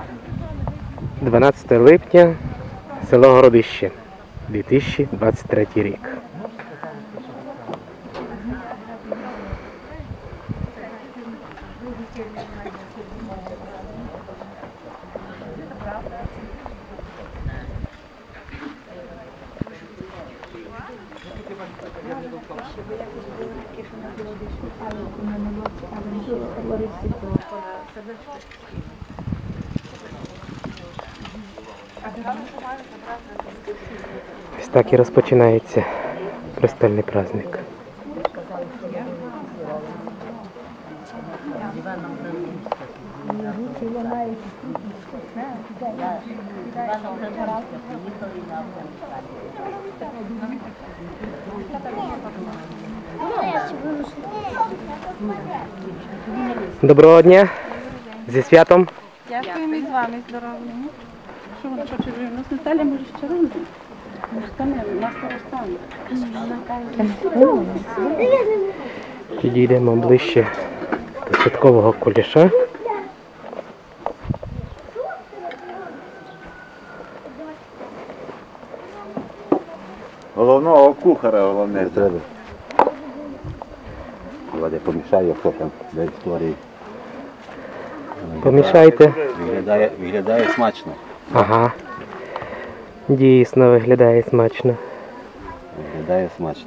12 липня, село Городище, 2023 рік. Ось так і розпочинається престольний праздник. Доброго дня! Зі святом! Дякуємо і з вами здоров'я. Що ви хочете? У нас Наталя може ще рано. У нас Підійдемо ближче до святкового куліша. Головного кухаря головне треба. Владя помішає, хто там для історії. Помішайте. Виглядає смачно. Ага. Дійсно виглядає смачно. Виглядає смачно.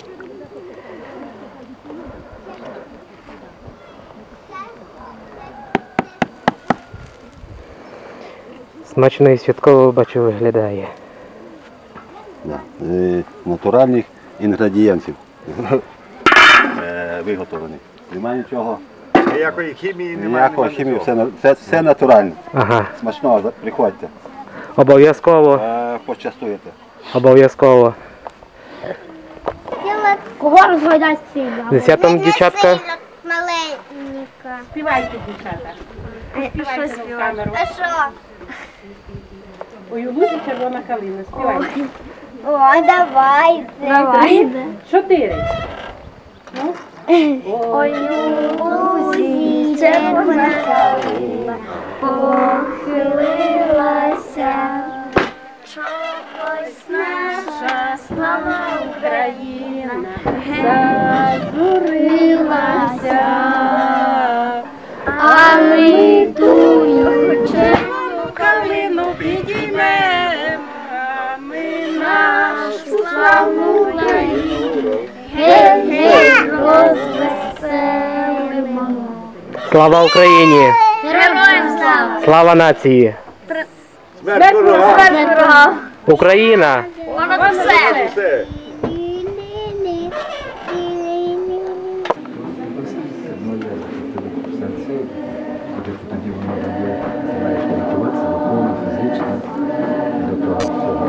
Смачно і святково, бачу, виглядає. Да. Натуральних інгредієнтів виготовлених. Немає нічого. Ніякої хімії немає. Ніякої хімії, все натурально. Ага. Смачного, приходьте. Обов'язково. Почастуєте. Обов'язково. Кого розгойдать сильно? Зі святом, дівчатка. Маленька. Співайте, дівчата. Що співати? А що? Ой, у лузі червона калина. Співайте. Ой, давайте. Давайте. 4. Ой, у лузі червона калина похилилася. Чогось наша слава Україна зажурилася, а ми тую червону калину підіймемо, а ми нашу славну Україну ген-ген розвеселимо. Слава Україні! Героям слава! Слава нації! Смерть ворога! Україна! Понад усе! Все. Тоді воно буде, знаєш, готуватися духовно, фізично до того всього.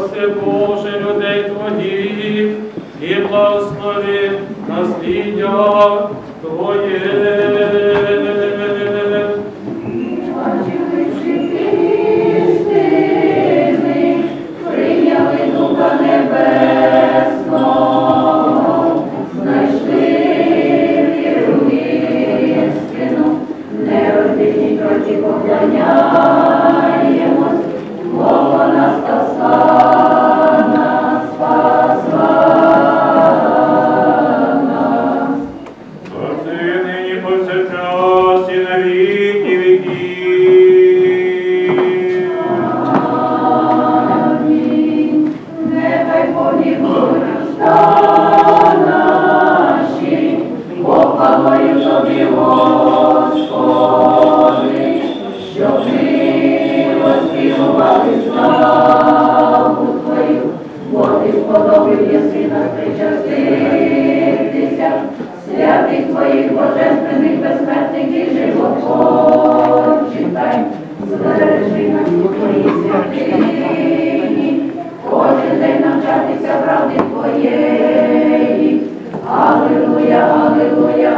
Спаси, Боже, людей Твоїх, і благослови насліддя Твоє. Прийняли Духа Небесного, знайшли віру істину, нероздільні кроці поклоняємось, бо вона спасла нас, спасла нас. Отцы ныне повсякчас и на веки веків. Нехай помінують уста наші, похвалою тобі, Господи, щоб ми оспівували славу Твою, бо Ти сподобив єси нас причаститися, святих Твоїх божественних безсмертних животворчитай, збережи нас у Твоїй святині, кожен день навчатися правди Твоєї. Алілуя, алілуя,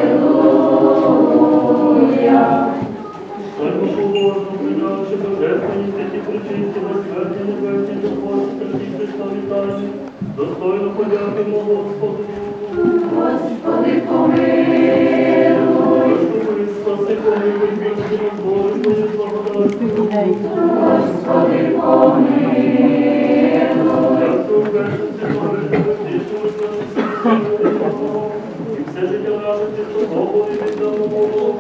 алілуя. Слава Богу, прийнявши божественні святі причисті, безсмертні небесні, Господи, святі Христа вітальні, достойно подякуємо Господу. Господи, помилуй. Господи, спаси, помилуй, більше нас, Боже, Твоє благодаті. Господи, помилуй. Дякую, вершиться, Боже, здійснюєш наші сили, і все життя наше Ти Богу і віддамо Богу.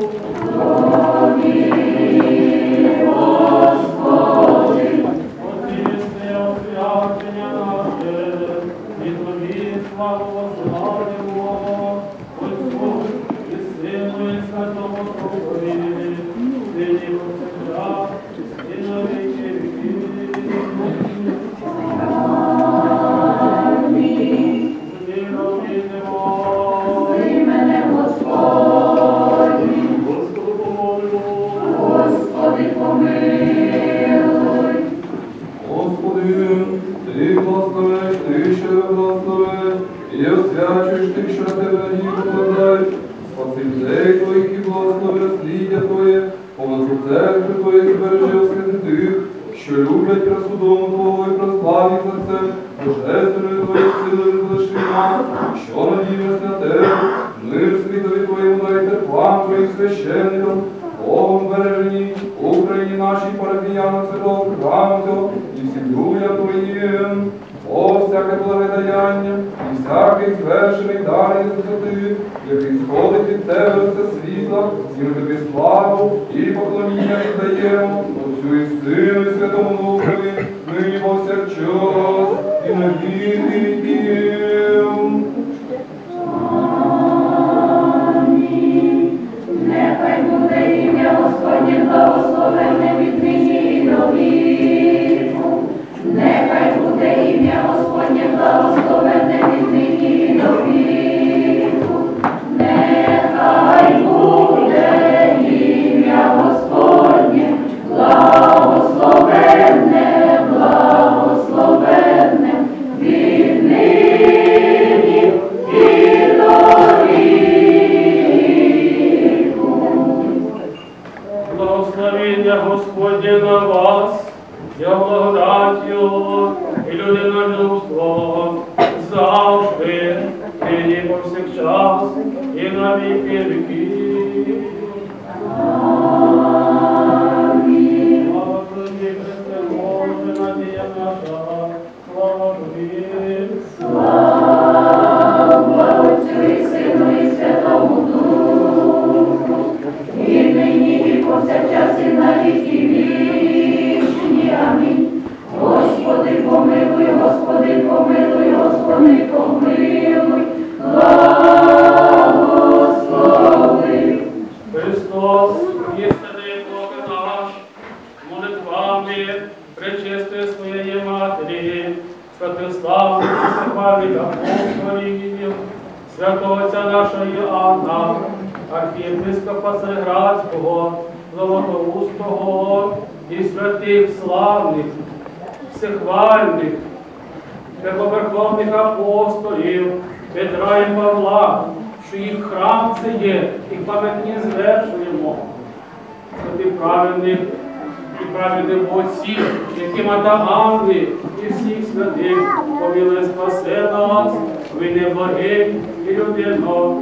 Отисне освячення наше, і Тобі славу вославимо, Отцу і Сину і Святому Духові, нині повсякчас і на віки віків. Миром ідемо. Зри мене, Господи, Господу помолимо. Господи, помилуй. Господи, Ти благословиш, Ти ще благословиш, і освячуєш Ти, що на Тебе надію покладають. Спаси людей Твоїх і благослови насліддя Твоє, помилку церкви Твоєї збережи освяти тих, що люблять красу дому Твого і прослав їх за це, божественною Твоєю силою залиши нас, що надіємось на Тебе, мир світові Твоєму дай терпам Твоїм священникам, Богом бережені, Україні нашій парафіянам святого храму цього і всім людям Твоїм, о всяке благодаяння і всякий звершений дар із висоти, який сходить від Тебе це світло, і ми Тобі славу і поклоніння віддаємо Отцю і Сину і Святому Духові, нині повсякчас і на віки віків. Нехай буде ім'я Господнє благословенне від нині і до віку. Нехай буде ім'я Господнє благословенне від нині і до віку. Нехай буде ім'я Господнє благословенне, благословенне від нині і до віку. Благословення Господнє на вас, я благодать Його і людинолюбство завжди, нині повсякчас і на віки віків. Амінь. Слава Тобі, Христе Боже, надія наша, слава Тобі. Слава Отцю і Сину і Святому Духу, і нині і повсякчас і на віки вічні. Амінь. Господи, помилуй, Господи, помилуй, Господи, помилуй, благослови. Христос, істинний Бог наш, молитвами пречисти своєї Матері, святославних славних апостолів, святого Отця нашого Іоанна, архієпископа Цареградського, Золотоустого і святих славних всехвальних, первоверховних апостолів Петра і Павла, що їх храм це є, і пам'ятні звершуємо. Святих праведних і праведних отців, яким дав ангелів і всіх святих, помилуй спаси нас, ви неблагих і людино.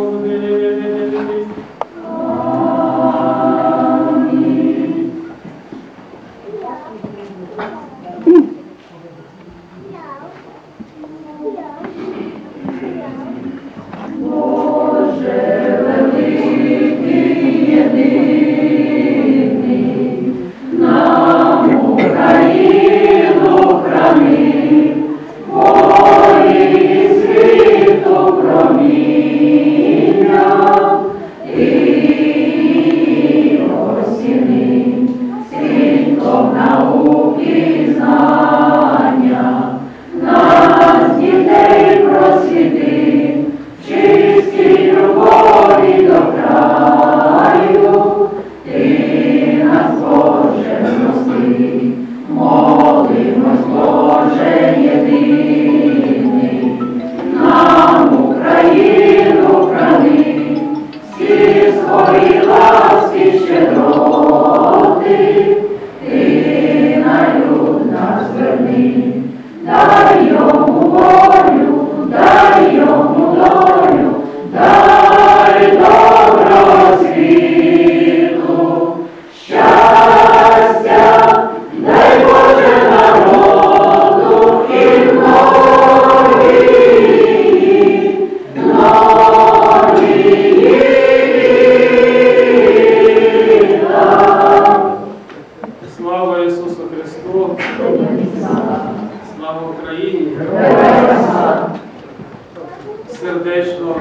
Сердечно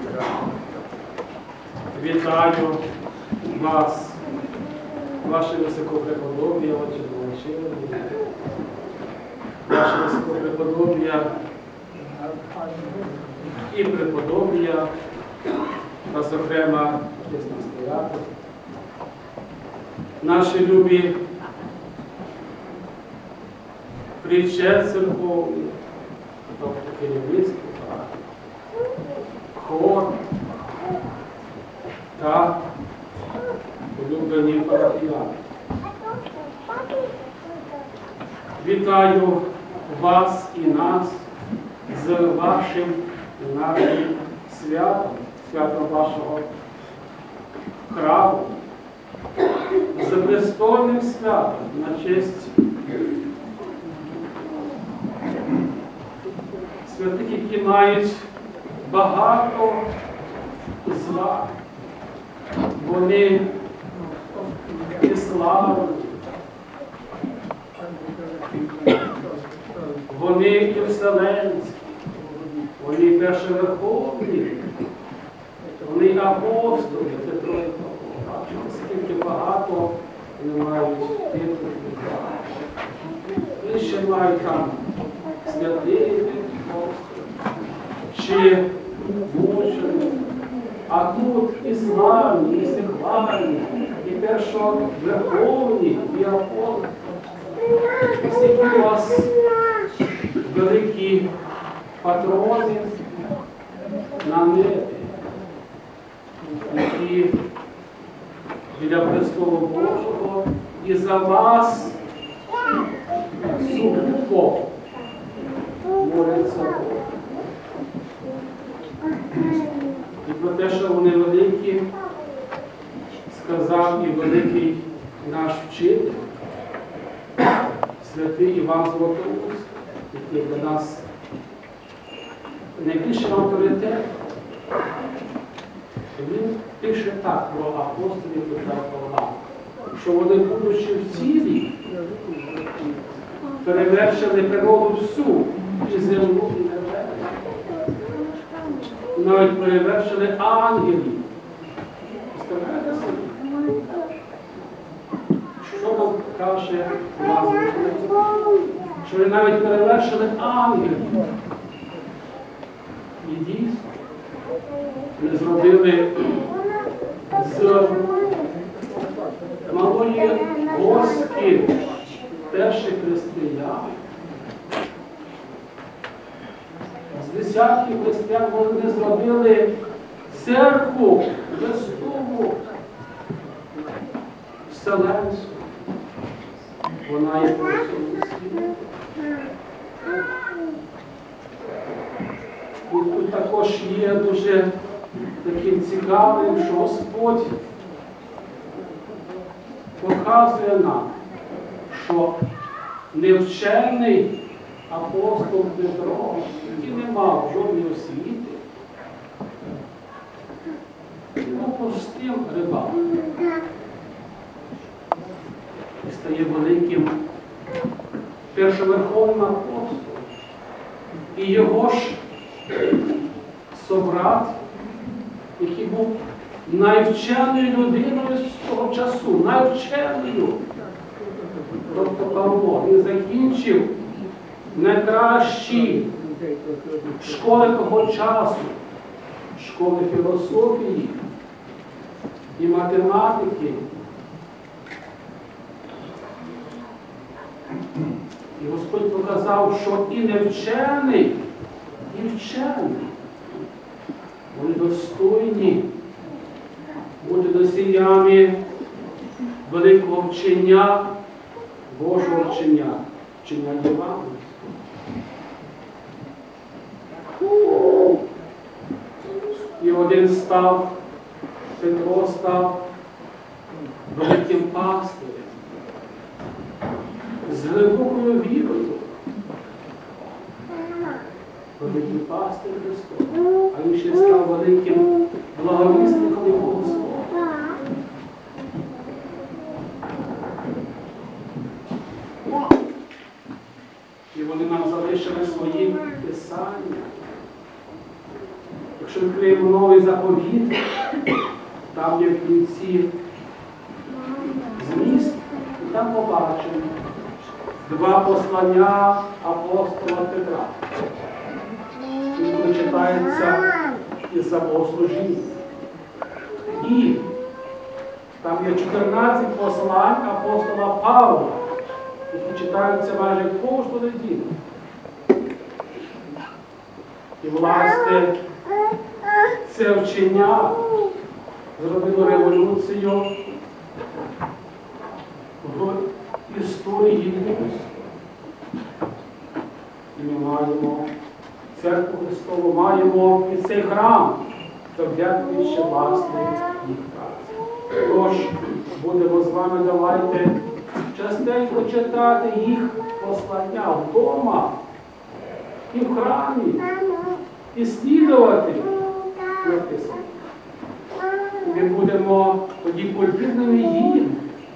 вітаю вас, ваше високопреподоб'я, отче Новочерні, ваше високопреподоб'я і преподоб'я, а зокрема настоятель, наші любі притче церковні, тобто керівництво, хор та улюблені парафіяни. Вітаю вас і нас з вашим нашим святом, святом вашого храму, з престольним святом на честь святих, які мають багато зла. Вони і славні, вони і вселенські, вони першоверховні, вони апостоли, Петро і Павло. Скільки багато вони мають титулів. Вони ще мають там святих чи мучених. А тут і славні, і всехвальні, і першоверховні, і апостоли. Всі у вас великі патрони на небі, які біля престолу Божого і за вас сухо моляться Богу. І про те, що вони великі, сказав і великий наш вчитель, святий Іван Златоуст, який для нас найбільший авторитет. Він пише так про апостолів Петра і Павла, що вони, будучи в цілі, перевершили природу всю, і землю, і небес. Навіть перевершили ангелів. Представляєте собі? Що нам каже Іван? Що вони навіть перевершили ангелів. І дійсно, вони зробили з малої горськи перших християн десятків християн вони зробили церкву Христову, вселенську. Вона є по всьому світу. І тут також є дуже таким цікавим, що Господь показує нам, що невчений апостол Петро, який не мав жодної освіти, був простим рибаком і стає великим першоверховним апостолом. І його ж собрат, який був найвченою людиною з того часу, найвченою, тобто Павло, він закінчив найкращі школи того часу, школи філософії і математики. І Господь показав, що і невчений, і вчений, вони достойні бути носіями великого вчення, Божого вчення, вчення Євангелія. І один став, Петро став великим пастирем, з глибокою вірою. Великий пастир Христос, а він ще став великим благовісником Його Слова. І вони нам залишили свої писання. Якщо відкриємо новий заповіт, там є в кінці зміст, і там побачимо два послання апостола Петра. Він читається із богослужіння. І там є 14 послань апостола Павла, які читаються майже кожну неділю. І, власне, це вчення зробило революцію в історії людства. І ми маємо церкву Христову, маємо і цей храм, завдячуючи власне їх праці. Тож, будемо з вами, давайте частенько читати їх послання вдома і в храмі, і слідувати написано. Ми будемо тоді подібними їм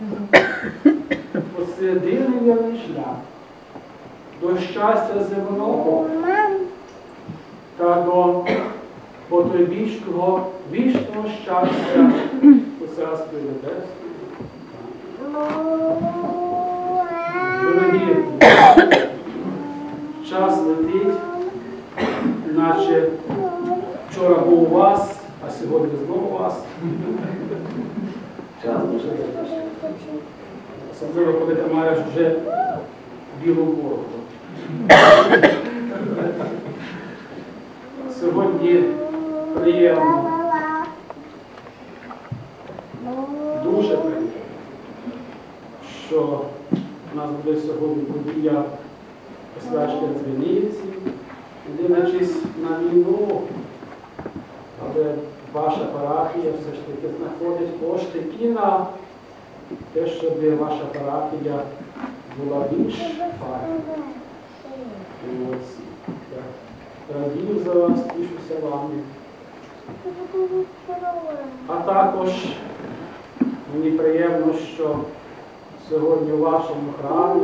посередині вірний шлях до щастя земного та до потойбічного вічного щастя у Царстві Небесному. Дорогі, час летить, наче вчора був у вас, а сьогодні знову у вас. Час дуже летить. Особливо, коли ти маєш вже білу бороду. Сьогодні приємно, дуже приємно, що у нас буде сьогодні подія посвячення дзвіниці, не дивлячись на війну, але ваша парафія все ж таки знаходить кошти і на те, щоб ваша парафія була більш файна. Радію за вас, тішуся вами. А також мені приємно, що сьогодні у вашому храмі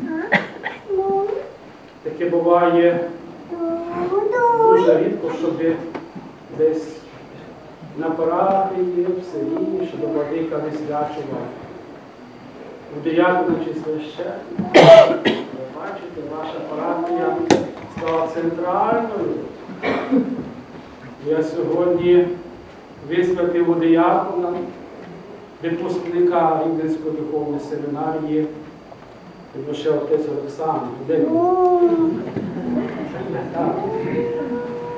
таке буває дуже рідко, щоб десь на парафії, в селі, щоб владика не свячував. У диякона чи священника. Ви бачите, ваша парафія стала центральною. Я сьогодні висвятив у диякона випускника Рівненської духовної семінарії, тому що отець Олександр. Де він?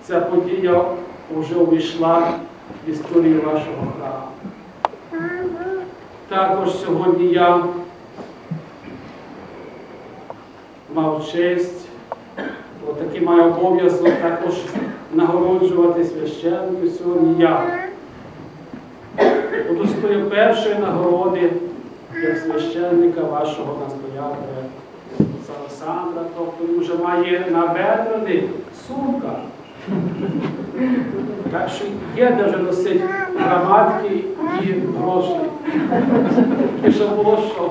ця подія вже увійшла в історію вашого храму. Також сьогодні я мав честь, отакий маю обов'язок також нагороджувати священників. Сьогодні я удостою першої нагороди як священника вашого настоятеля отця Олександра, тобто він вже має набедрені сумка. Так що є де вже носить граматки і гроші. І що було, що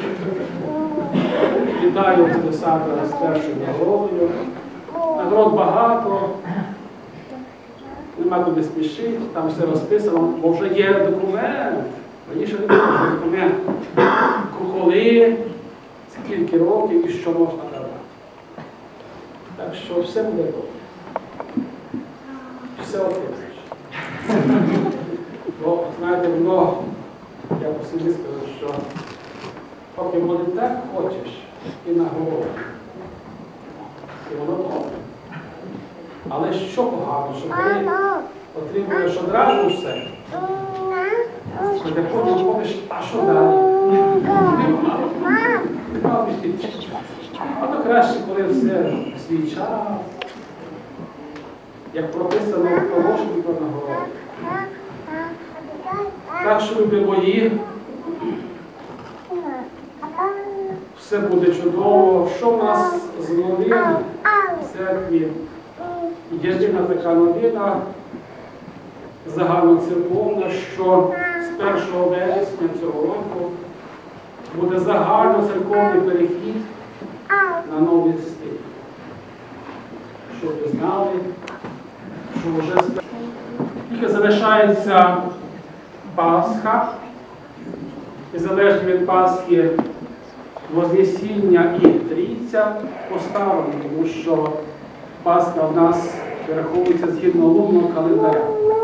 вітаю отця Олександра з першою нагородою. Нагород багато, нема куди спішити, там все розписано, бо вже є документ. Раніше не було документ, коли, скільки років і що можна давати. Так що все буде добре. Все отримаєш. Бо, знаєте, воно, я по собі скажу, що поки буде так хочеш і нагороду. І воно добре. Але що погано, що коли отримуєш одразу все, коли потім ходиш, а що далі? А то краще, коли все в свій час, як прописано в положенні про нагороду. Так що, любі мої, все буде чудово. Що в нас з новин в церкві? Єдина така новина загальноцерковна, що з 1 вересня цього року буде загальноцерковний перехід на новий стиль. Щоб ви знали, що вже тільки залишається Пасха, і залежно від Пасхи Вознесіння і Трійця по-старому, тому що Пасха в нас вираховується згідно лунного календаря.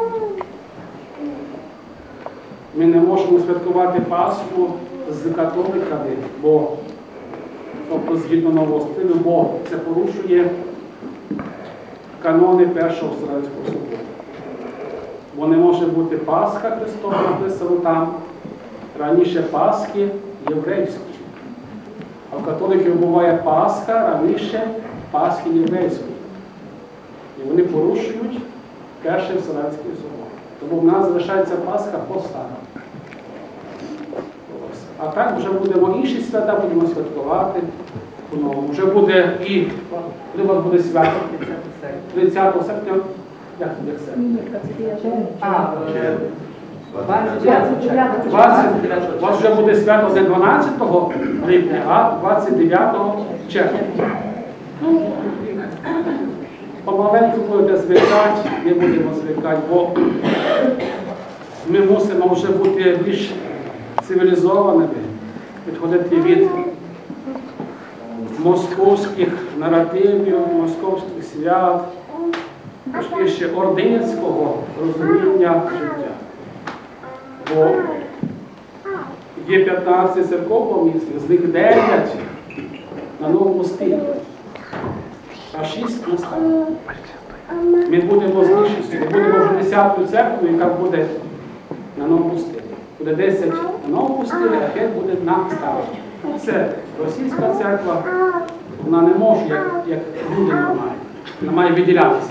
Ми не можемо святкувати Пасху з католиками, тобто згідно нового стилю, бо це порушує канони Першого Вселенського суботу. Бо не може бути Пасха Христова, написано там, раніше Пасхи єврейські. А в католиків буває Пасха раніше Пасхи єврейської. І вони порушують Перший Вселенський собор. Тому в нас залишається Пасха по-старому. А так вже будемо інші свята, будемо святкувати. Вже буде і, коли у вас буде свято? 30 серпня. Як це? У вас вже буде свято не 12 липня, а 29 червня. Помаленьку будете звикати, не будемо звикати, бо ми мусимо вже бути більш цивілізованими, відходити від московських наративів, московських свят, трошки ще ординського розуміння життя. Бо є 15 церков помісних, з них 9 на новому стилі, а 6 на старому. Ми будемо знищити, ми будемо вже 10-ту церкву, яка буде на новому стилі. Буде 10 на новому стилі, а 5 буде на старому. Це російська церква, вона не може, як люди нормальні, вона має виділятися.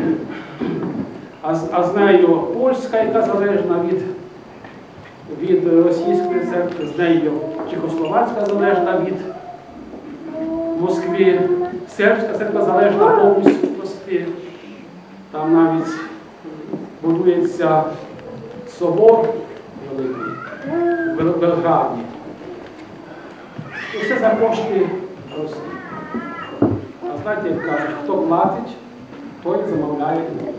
А з нею польська, яка залежна від російської церкви, з нею чехословацька залежна від Москви, сербська церква залежна повністю від Москви. Там навіть будується собор великий в Белграді. І все за кошти Росії. А знаєте, як кажуть, хто платить, той замовляє.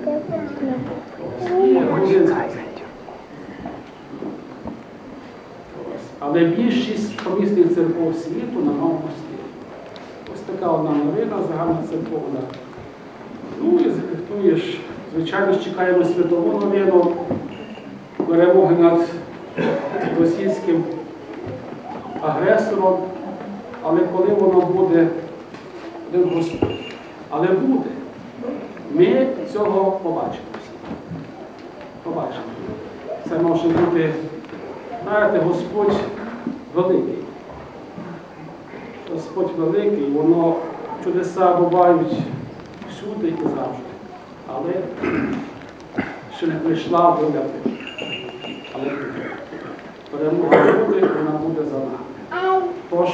Але більшість помісних церков світу на новому стилі. Ось така одна новина загальна церковна. Ну і звичайно, чекаємо світову новину, перемоги над російським агресором. Але коли воно буде, один Господь. Але буде. Ми цього побачимо всі. Побачимо. Це може бути, знаєте, Господь великий. Господь великий, воно чудеса бувають всюди і завжди. Але ще не прийшла воля Божа. Але перемога буде, вона буде за нами. Тож,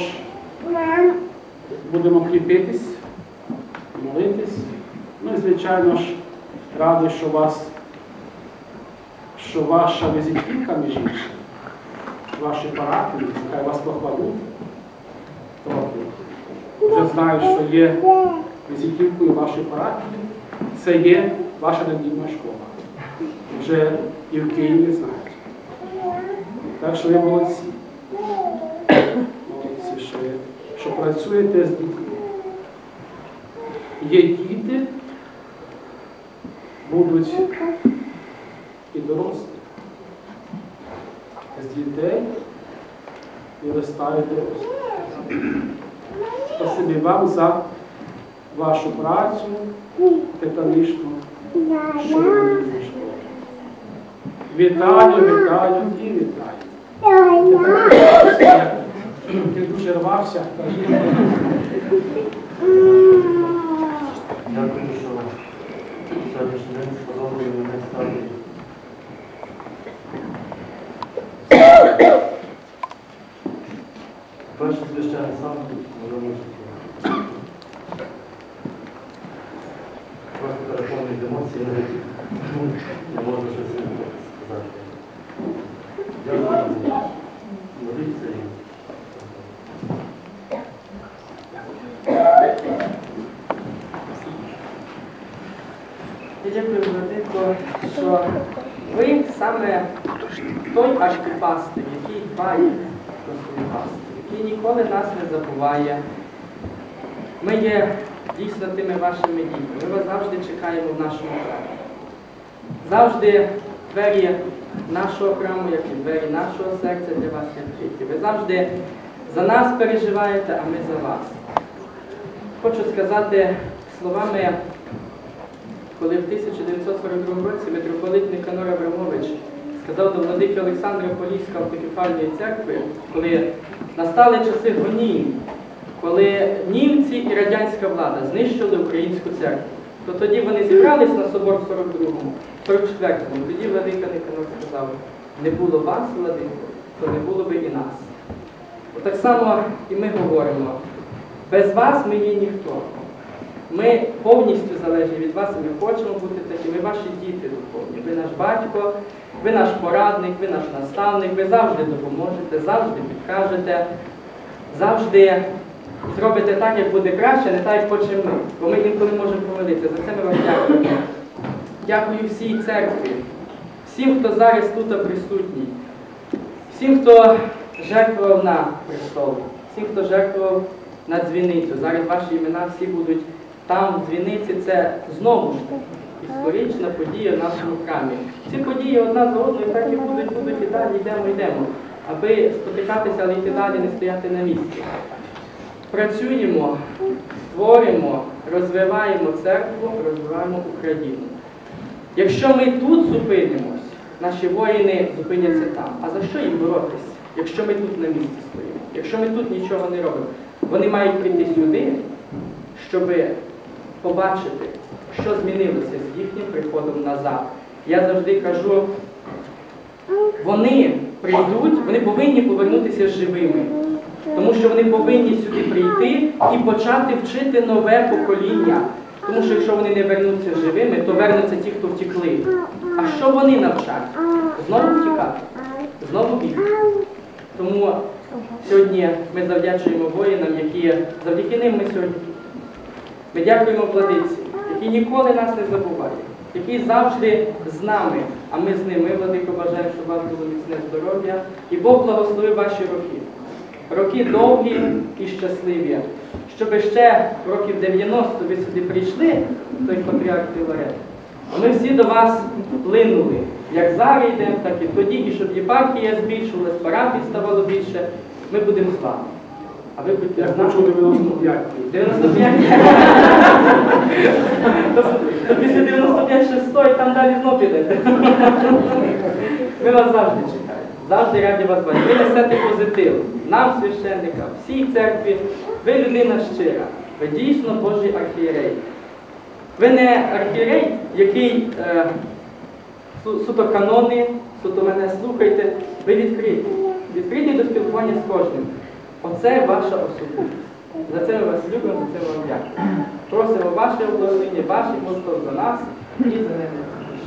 будемо кріпитись, молитись. Ну і, звичайно ж, радий, що ваша візитівка, між іншим, ваші парафії, хай вас похвалуть. Вже знаю, що є візитівкою вашої парафії, це є ваша недільна школа. Вже і в Києві знають. Так що ви молодці. Молодці, що працюєте з дітьми. Є діти, будуть і дорослі. З дітей і виростають дорослі. Спасибі вам за вашу працю титанічну, що ви робите в школі. Вітаю, вітаю і вітаю. Ти дуже рвався. Дякую, що сьогоднішній день сподобали мене ставити. Перший священний сам тут, воно може просто переповнюють емоції, не можна щось сказати. Дякую. Моліться і... Я дякую, Владико, що ви саме той архіпастир, який дбає про свою пастир, який ніколи нас не забуває. Ми є дійсно тими вашими дітьми. Ми вас завжди чекаємо в нашому храмі. Завжди двері нашого храму, як і двері нашого серця для вас відкриті. Ви завжди за нас переживаєте, а ми за вас. Хочу сказати словами, коли в 1942 році митрополит Ніканор Аврамович сказав до владики Олександра Поліська автокефальної церкви, коли настали часи гонінь, коли німці і радянська влада знищили українську церкву, то тоді вони зібрались на собор в 44-му. Тоді владика Ніканор сказав: не було вас, владико, то не було би і нас. Так само і ми говоримо: без вас ми є ніхто. Ми повністю залежні від вас, і ми хочемо бути такі. Ми ваші діти духовні. Ви наш батько, ви наш порадник, ви наш наставник, ви завжди допоможете, завжди підкажете, завжди зробите так, як буде краще, не так, як хочемо ми. Бо ми інколи можемо помилитися. За це ми вам дякуємо. Дякую всій церкві, всім, хто зараз тут присутній, всім, хто жертвував на престол, всім, хто жертвував на дзвіницю. Зараз ваші імена всі будуть там, в дзвіниці. Це знову ж історична подія в нашому храмі. Ці події одна за одною так і будуть і далі йдемо. Аби спотикатися, але йти далі, не стояти на місці. Працюємо, творимо, розвиваємо церкву, розвиваємо Україну. Якщо ми тут зупинимось, наші воїни зупиняться там. А за що їм боротися, якщо ми тут на місці стоїмо? Якщо ми тут нічого не робимо? Вони мають прийти сюди, щоб побачити, що змінилося з їхнім приходом назад. Я завжди кажу, вони прийдуть, вони повинні повернутися живими. Тому що вони повинні сюди прийти і почати вчити нове покоління. Тому що якщо вони не вернуться живими, то вернуться ті, хто втекли. А що вони навчать? Знову втікати, знову бігти. Тому сьогодні ми завдячуємо воїнам, які завдяки ним ми сьогодні тут. Ми дякуємо владиці, який ніколи нас не забуває, який завжди з нами, а ми з ним. Ми, владико, бажаємо, щоб у вас було міцне здоров'я. І Бог благословив ваші роки. Роки довгі і щасливі. Щоб ще років 90 ви сюди прийшли, той патріарх Філарет. А ми всі до вас плинули. Як зараз йдемо, так і тоді. І щоб єпархія збільшувалась, парафій ставало більше, ми будемо з вами. А ви будьте... Я хочу 95. 95? То після 95 ще 100 і там далі знов підете. Ми вас завжди чекаємо. Завжди раді вас бачити. Ви несете позитив. Нам, священникам, всій церкві. Ви людина щира. Ви дійсно Божий архієрей. Ви не архієрей, який суто канони, суто мене слухайте. Ви відкриті. Відкриті до спілкування з кожним. Оце ваша особливість. За це ми вас любимо, за це ми вам дякуємо. Просимо ваше благословення, ваші молитви за нас і за ними.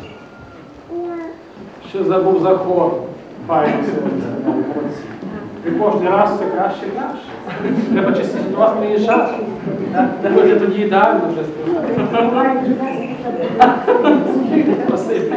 Ще забув за хор. Файно сьогодні. І кожен раз все краще і краще. Треба частіше до вас приїжджати. Може тоді ідеально вже співати. Спасибі.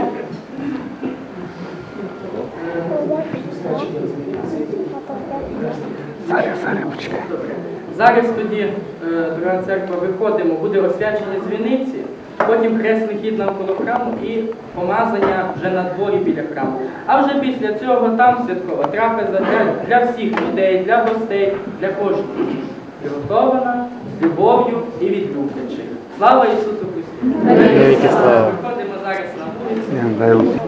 Зараз, почекай. Зараз тоді, дорога церква, виходимо, буде освячення дзвіниці, потім хресний хід навколо храму і помазання вже на дворі біля храму. А вже після цього там святкова трапеза для всіх людей, для гостей, для кожного. Приготована з любов'ю і від люблячих. Слава Ісусу Христу! Навіки слава. Виходимо зараз на вулицю.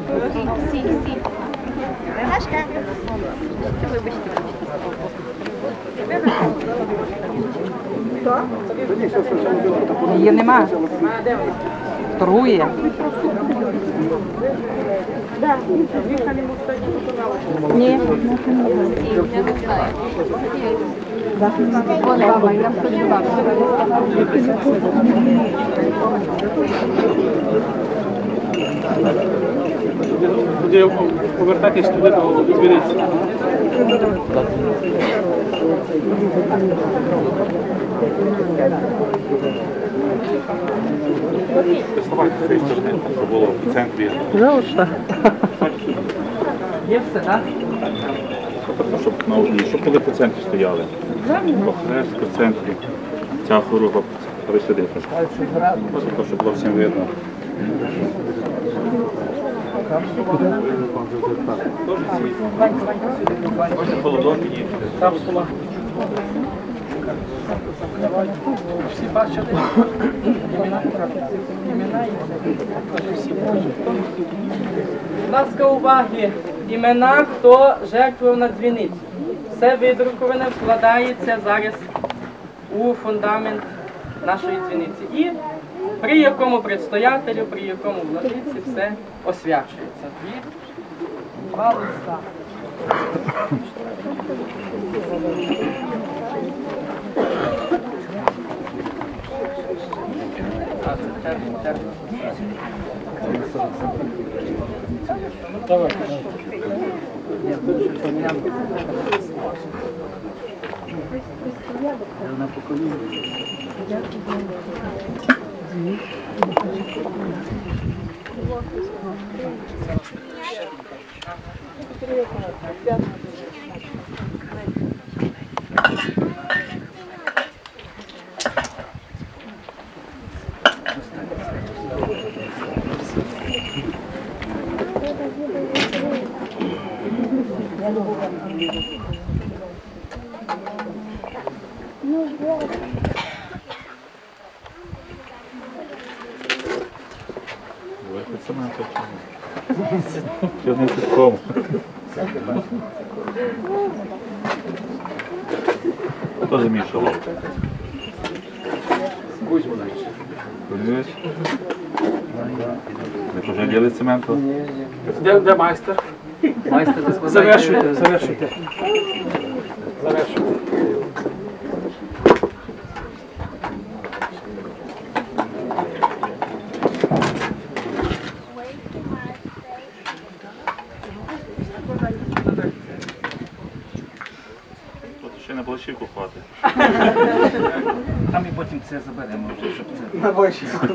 Її нема. Торгує. Ні. Буде повертатись туди до дзвіниці. Що було в центрі. Є все, так? Щоб коли по центрі стояли. Хрест по центрі. Ця хоругва присидити. Просто щоб було всім видно. Там стола. Всі бачили імена. Будь ласка, уваги! Імена, хто жертвував на дзвіницю. Все видруковане вкладається зараз у фундамент нашої дзвіниці. І при якому предстоятелю, при якому владиці все освячується. Два листа. А, це термін. Давай. Що не цілком. Хто замішував? Кузьмич. Не пожаліли цементу? Де майстер? Завершуйте. Завершуйте. Ще на блащівку хватить. Там і потім це заберемо вже, щоб це.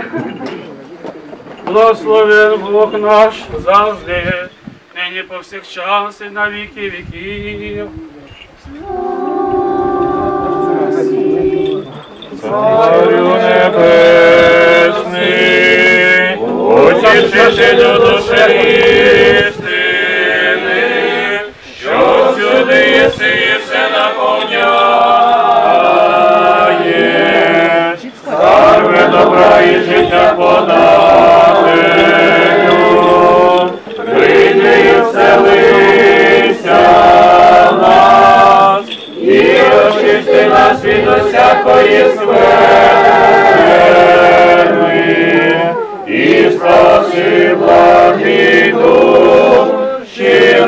Благословен Бог наш завжди, нині повсякчас і на віки віків. Царю небесний, утішителю душі істини, що всюди єси і все наповняєш, скарби добра і життя подателю, прийди і вселися нас, і очисти нас від усякої скверни, і спаси благі душі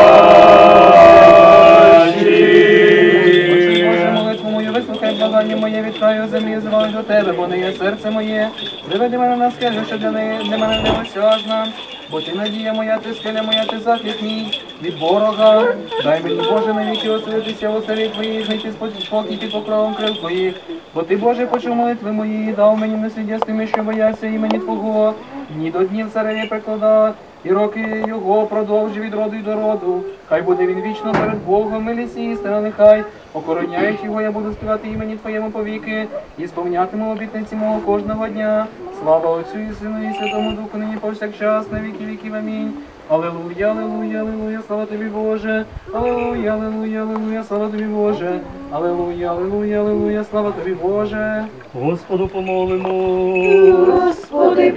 наші. Боже, молитву мою вислухай, благання моє від краю землі звалить до тебе, бо не є серце моє. Приведи мене на скелю, що для мене неосяжна. Бо ти надія моя, ти скеля моя, ти захист мій від ворога. Дай мені, Боже, навіки оселитися у селі Твоїй, знайти спокій під покровом крил Твоїх. Бо ти, Боже, почув молитви мої, дав мені насліддя з тими, що бояться імені Твого. Дні до днів цареві прикладав, і роки його продовжує від роду й до роду. Хай буде він вічно перед Богом, милість і істина, нехай охороняють його, я буду співати імені Твоєму повіки, і сповнятиму обітниці мого кожного дня. Слава Отцю і Сину і Святому Духу, нині повсякчас, на віки віків. Амінь. Алілуя, алілуя, алілуя, слава тобі, Боже. Алілуя, алілуя, алілуя, слава тобі, Боже. Алілуя, алілуя, алілуя, слава тобі, Боже. Господу помолимо. Господи,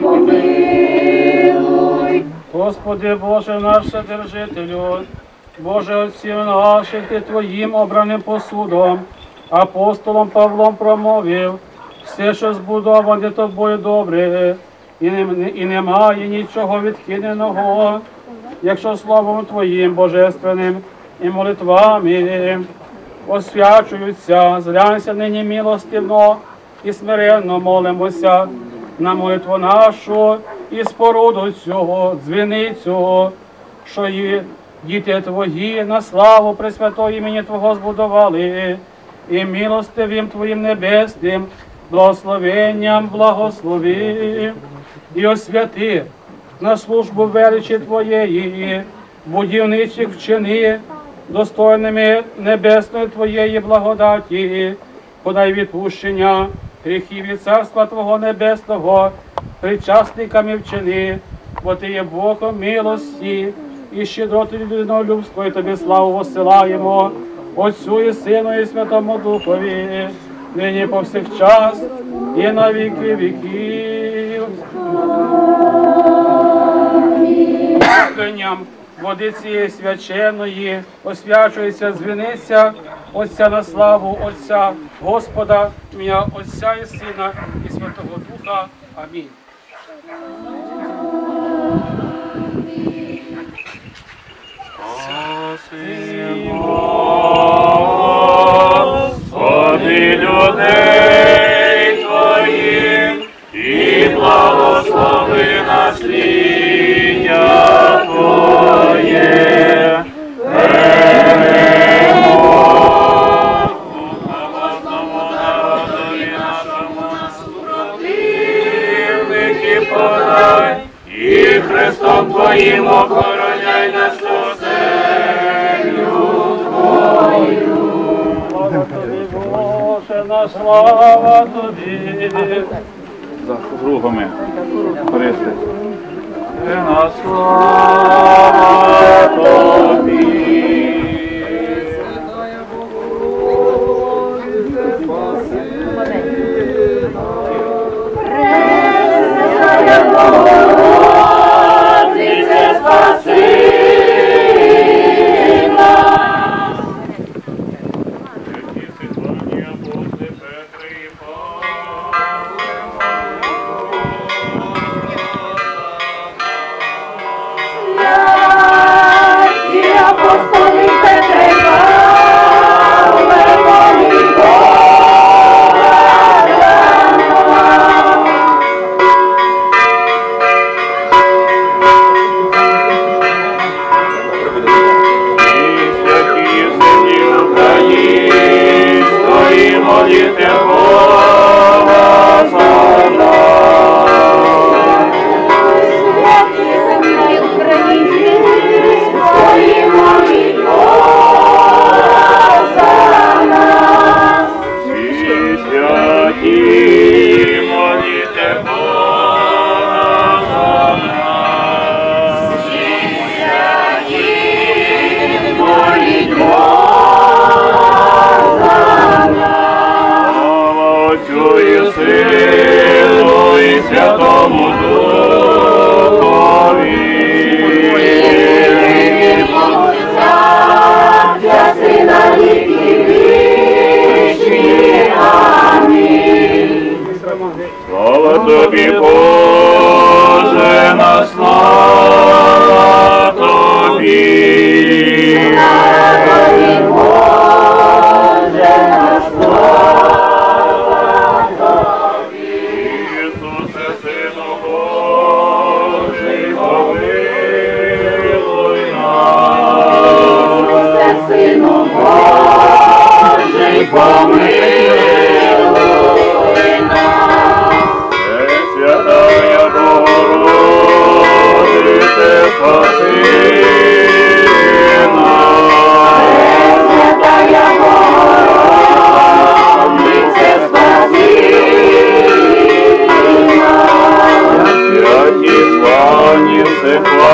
помилуй. Господи Боже наш Вседержителю, Боже отців наших, Ти Твоїм обраним посудом, апостолом Павлом промовив, все, що збудоване Тобою добре, і немає нічого відхиненого, якщо словом Твоїм божественним і молитвами освячуються, зглянься нині милостивно і смиренно молимося на молитву нашу і споруду цього, дзвіницю, що і діти Твої на славу Пресвятого імені Твого збудували, і милостивим Твоїм небесним благословенням благослови і освяти на службу величі Твоєї, будівничих вчини, достойними небесної Твоєї благодаті, подай відпущення гріхів і царства Твого небесного, причасниками вчини, бо Ти є Богом милості і щедроти людинолюбства, і Тобі славу воссилаємо, Отцю і Сину і Святому Духові, нині повсякчас і на віки віків. Диханням води цієї свяченої освячується дзвіниця Отця на славу Отця Господа, в ім'я Отця і Сина і Святого Духа. Амінь. Господи, людей Твоїх, і благослови насліддя Твоє. Благослову народові нашому супротивники подай, і Христом Твоїм охороняй нашу землю Твою. Боже, на слава Тобі. За другами Христи. На слава Тобі. Пресвятая Богородице, спаси нас. Святі апостоли,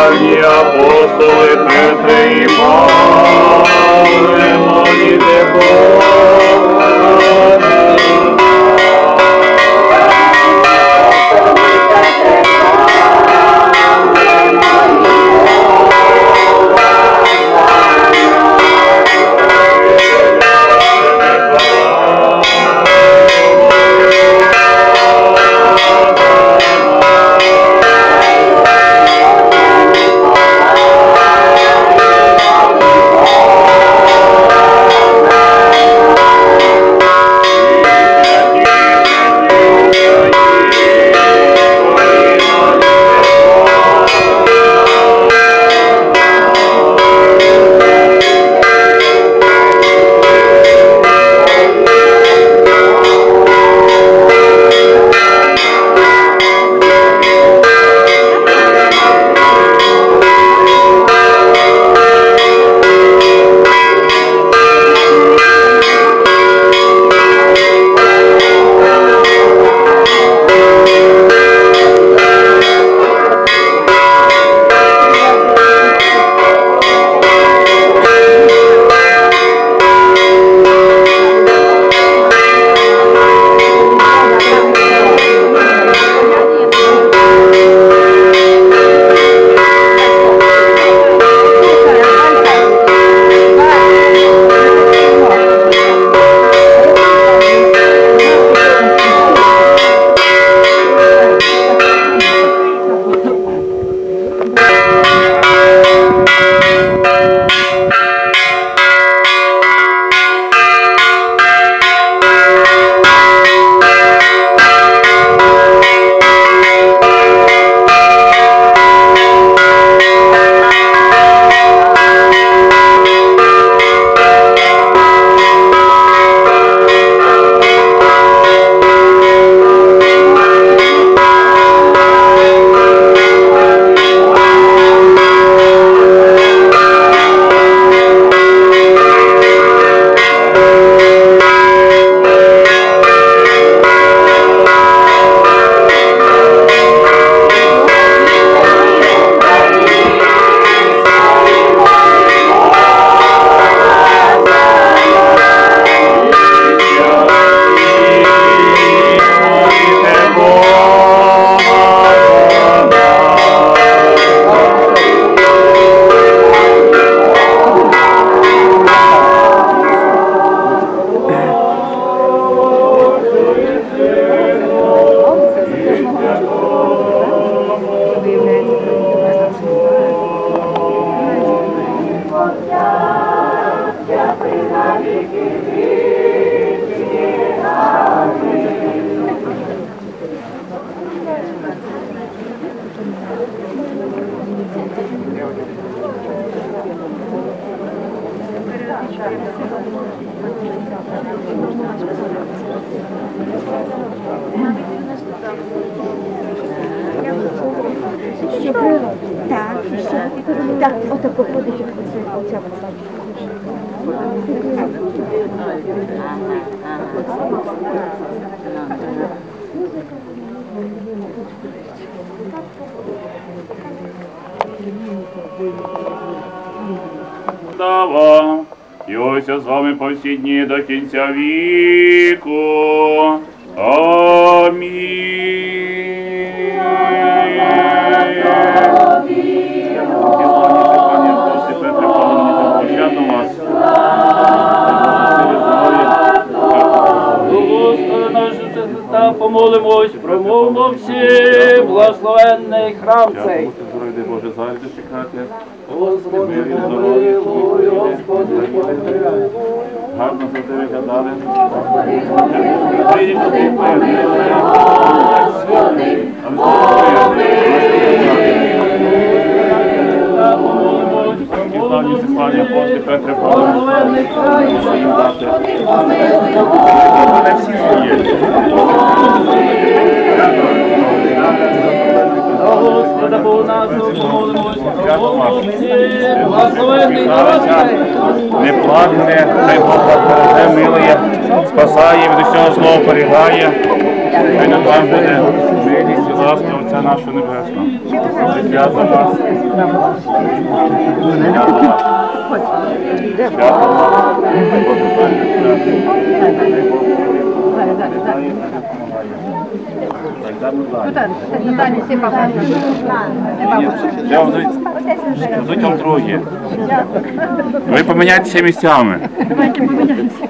славні апостоли Петре і Павле, моліте Бога. Так, отако ходить, оця Дава, і ось я з вами по всі дні до кінця віку. Амінь. Помолимось, промовмо всі, благословенний храм цей. Здоров'я Боже, завжди чекати. Господи, помилуй, Господи, помилуй. Гарно завжди виглядали. Славні Стефані, апостоли Петре, Благословенний край, Господи, всі є. Господа Бога нашого, помолимось, промовмо всі, благословенний народ цей. Не плакне, хай Бог береже, милує, спасає, від усього злого оберігає. Хай нам буде милість і ласка Отця нашого Небесного, життя за нас, Дадуть вам другі. Ви поміняйтеся місцями. Давайте поміняємося.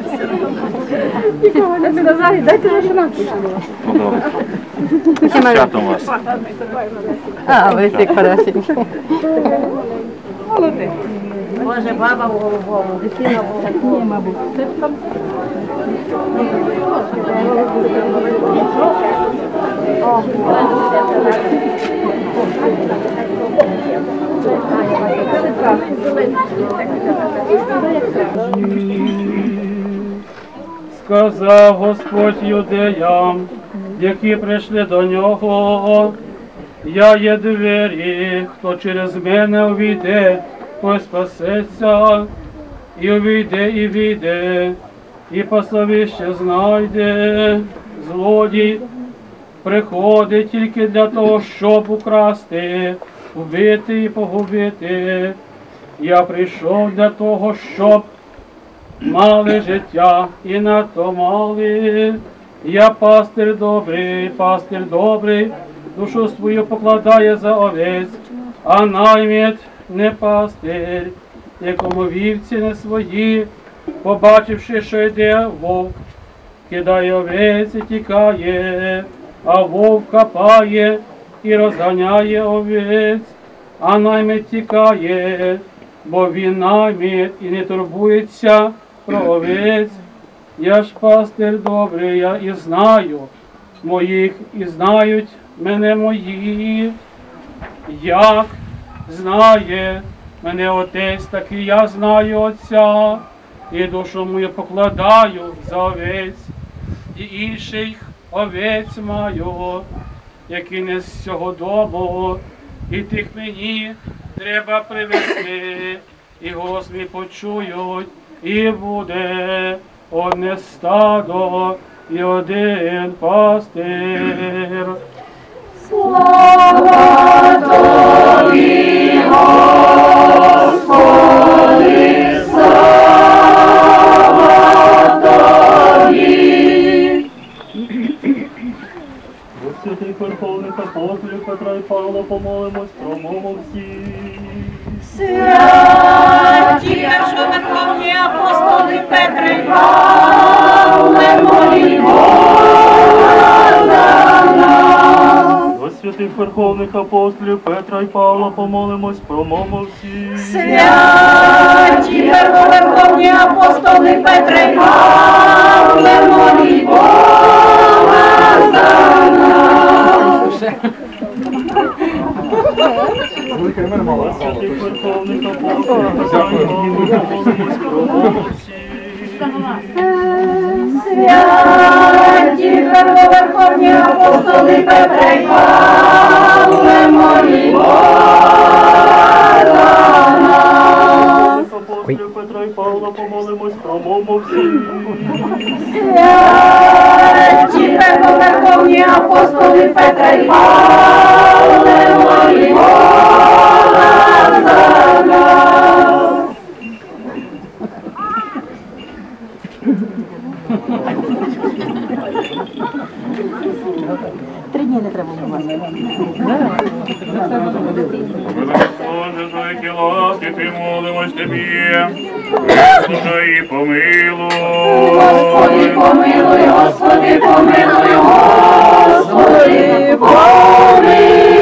Дайте нашу націю. Ну, добре. З святом вас. А, ви всі хорошенькі. Молодець. Боже, баба в голову, дитина в голову. Мабуть. Сказав Господь юдеям, які прийшли до нього, я є двері, хто через мене увійде, той спасеться, і увійде, і війде, і пасловище знайде. Злодій приходить тільки для того, щоб украсти, вбити і погубити. Я прийшов для того, щоб мали життя і на то мали. Я пастир добрий, душу свою покладає за овець, а наймит не пастир, якому вівці не свої, побачивши, що йде вовк, кидає овець і тікає, а вовк копає і розганяє овець, а наймит тікає, бо він наймит і не турбується про овець. Я ж пастир добрий, я і знаю моїх, і знають мене мої. Як знає мене Отець, так і я знаю Отця, і душу мою покладаю за овець, і інших овець маю, які не з цього дому, і тих мені треба привести, і голос мій почують, і буде одне стадо і один пастир. Слава Тобі, Господи, слава Тобі. До святих верховних апостолів Петра і Павла помолимось про мову всіх. Святі першоверховні апостоли Петра і Павле, моліть Бога за нас. До святих верховних апостолів Петра і Павла помолимось про мову всіх. Святі першоверховні апостоли Петра і Павле, моліть Бога за нас. Святих верховних апостолів Петра і Павла помолимось про мову всіх. Святі первоверховні апостоли Петра і Павле, моліть Бога за нас. Апостолів Петра і Павла помолимось про мову всіх. Святі первоверховні апостоли Петра і Павле, моліть Бога за нас. 3 дні не треба було. Боже, великі ласки, ти молимось тобі, вислухай і помилуй. Господи, помилуй, Господи, помилуй, Господи, помилуй.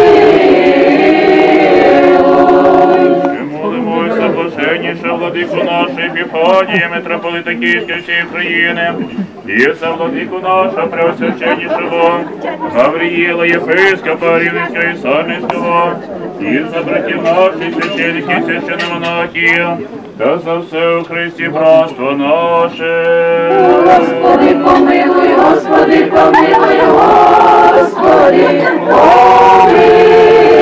Молимося, блаженніше владику нашої Епіфанії, митрополита Київської всієї України, і за владику нашого преосвященнішого Гавриїла, єпископа Рівненського і Сарненського, і за братів наших священників і священномонахів, та за все у Христі братство наше. Господи, помилуй, Господи, помилуй, Господи, помилуй.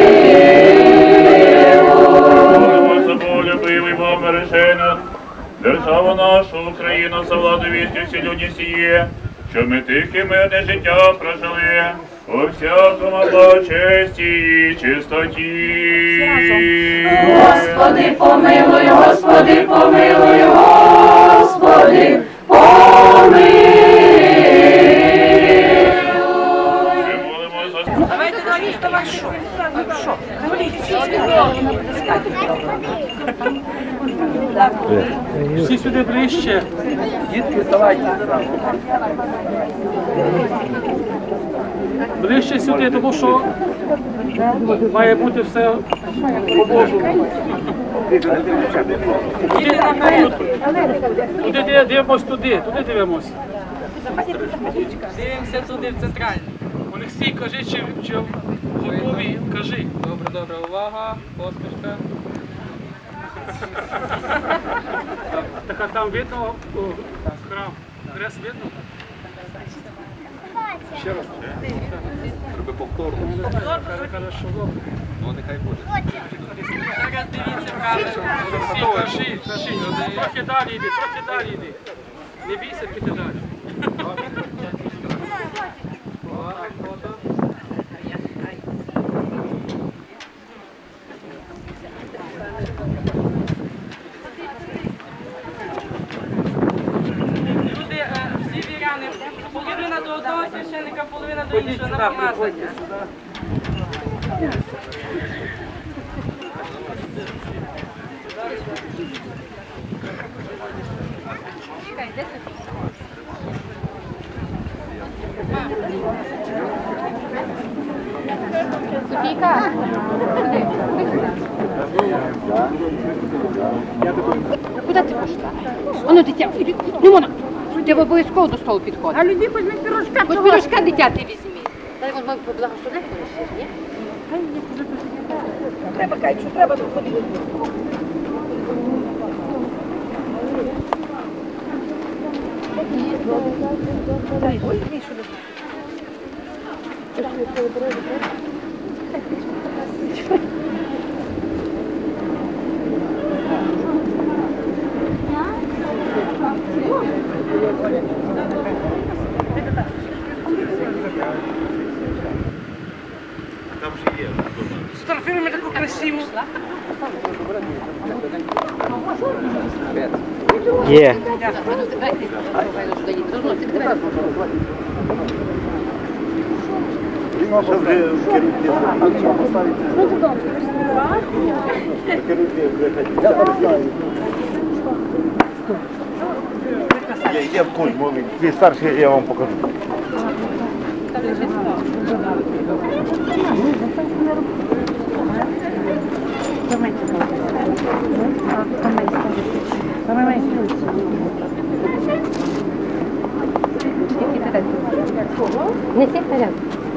Любивий Бог бережену, державу нашу, Україну, за владу вістю всі люди сіє, щоб ми тихе мирне життя прожили, у всякому благочесті і чистоті. Господи, помилуй, Господи, помилуй, Господи, помилуй. Давайте завість ваш що? Що? Всі сюди ближче. Дітки, вставайте. Ближче сюди, тому що має бути все по-божому. Туди дивимось туди дивимось. Дивимося туди в центральний. Олексій, кажи, чи готові, кажи. Добре, увага, посмішка. Так, а там видно храм? Хрест видно? Ще раз. Треба повторно. Хорошо, добре. Ну, нехай буде. Зараз дивіться правильно. Олексій, кажи. Трохи далі йди. Не бійся, піти далі. Люди, всі віряни, половина до одного священника, половина до іншого на помазання. Софійка, куди ти пішла? Воно дитя, не можна. Треба обов'язково до столу підходити. А люди хоч пірожка. Хоч пірожка дитя ти візьми. Дай вон мабуть поблагословляти, ні? Треба, Кайчу, треба доходити. Ой, ні, що Сфотографируємо таку красиву. Є. Я в культ, ви старший, я вам покажу. Неси вперед.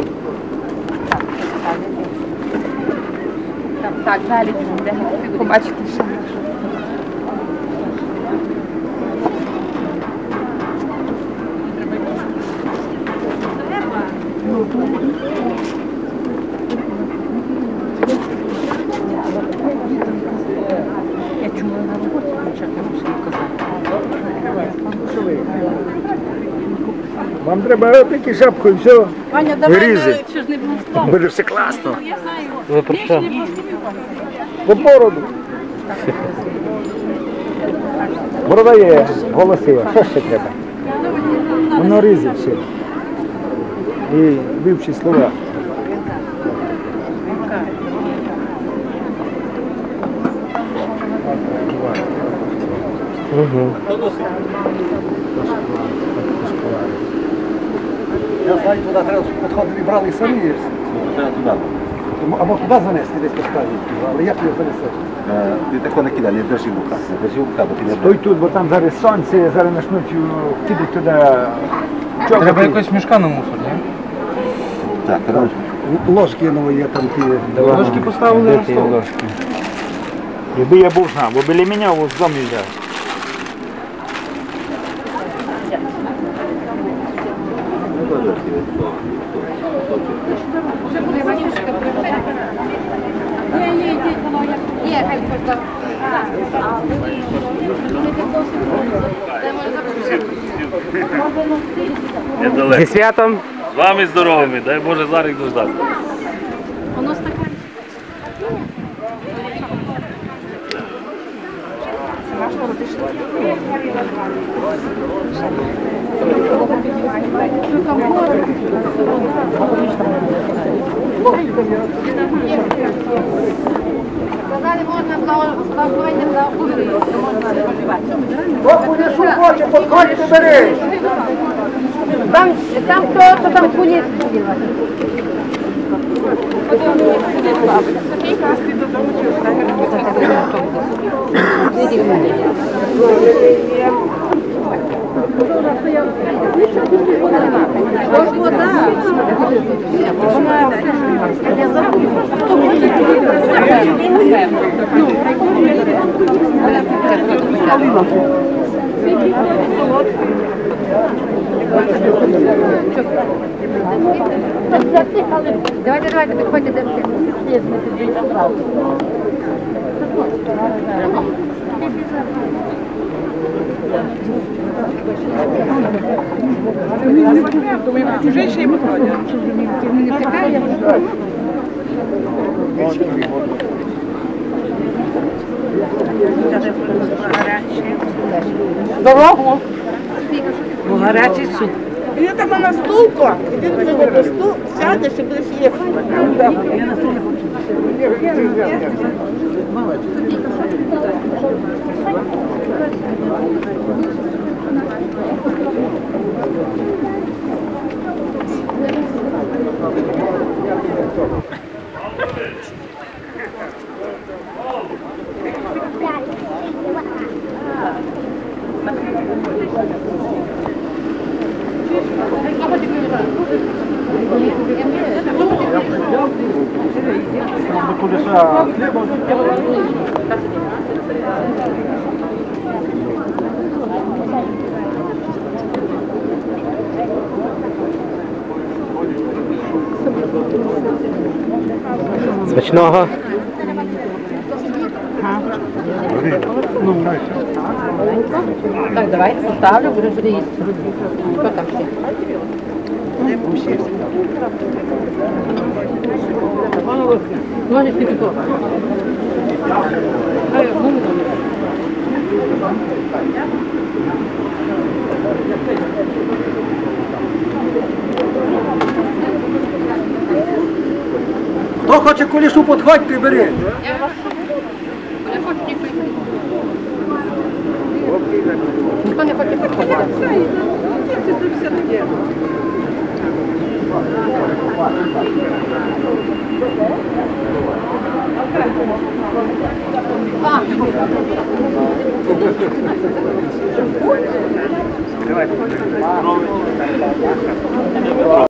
Так, далі. Побачите, що. Я чула на роботі, дівчата мусили казати. Вам треба такі шапку і все. Ваня, давай, Різи. ще ж не було. Буде все класно. Ви про що? По бороду. Борода є, голос є. Що ще треба? Воно різить все. І вивчи слова. Угу. Я знаю, туди треба підходили, брали самі. Треба туди. Або туди занести, десь поставити. Але як його занесеш? Ти тако не кидай, не держи в руках. Не держи в руках, бо ти не Стой тут, бо там зараз сонце, зараз почнуть кидати туди. Треба якось мішка на мусор, ні? Так, коротше. Ложки нові є там ті. Ложки поставили на стол. ложки. Якби я був знав, бо біля мене ось дом їздив. Є, хай просто. Зі святом! Вам і здоровими, дай Боже зараз дождати. Воно стакан. Сказали, можна благословення за угри, можна споживати. Бог буде хоче, підходьте, бери. Там хто, там куні. Давайте, підходьте до всіх. Чужий ще й походять. Дорогу. Гарячий суп. Іди там на стулку, іди до мене до стул, сядеш і будеш їсти. Смачного. Так, давай, поставлю, буде їсти. Хто там ще? Ножички тут. Хто хоче кулішу, підходьте, бери. Я вас не хочу ніхто. Ніхто не хоче підходити. Давайте.